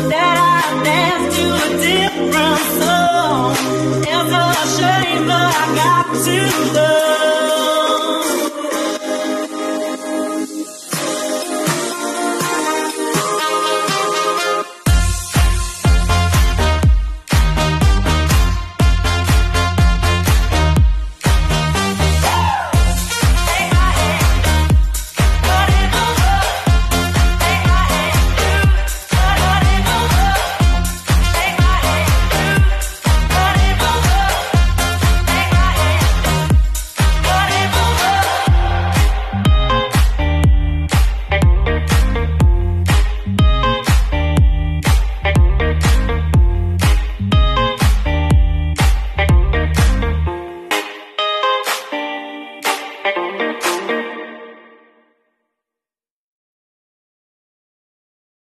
that I dance to a different song. It's a shame, but I got to love.